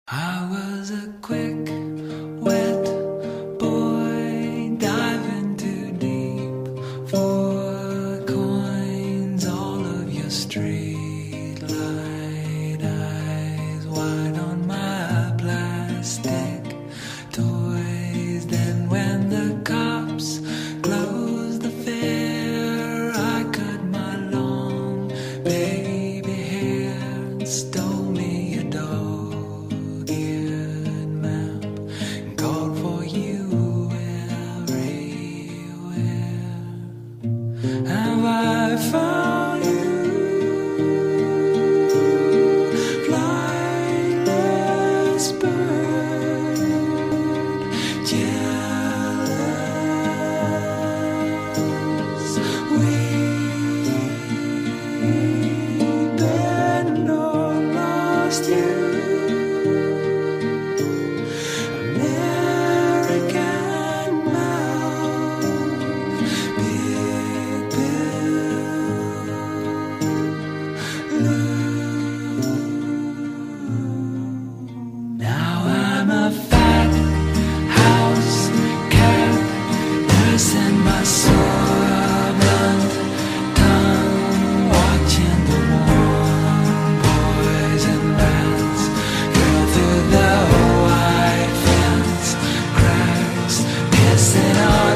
I was a quick, wet boy diving too deep for coins. All of your street light eyes wide on my plastic toys. Then when the cops closed the fair, I cut my long baby hair and stole me a dog-eared map and called for you everywhere. Have I found you, flightless bird, jealous, weeping, or lost you? American mouth, big blue. Now I'm a fat house cat, nursing my sore blunt tongue, watching the warm boys and rats go through the white fence cracks, pissing on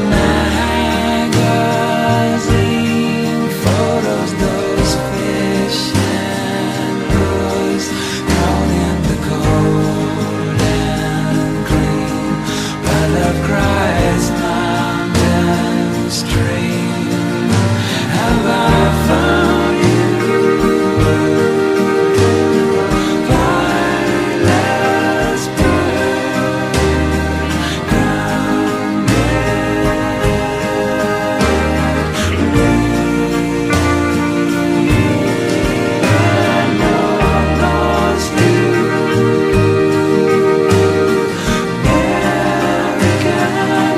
magazine photos, those fish and rose thrown in the cold and clean. But love cries mountain stream. Have I found you, flightless bird, lost you, American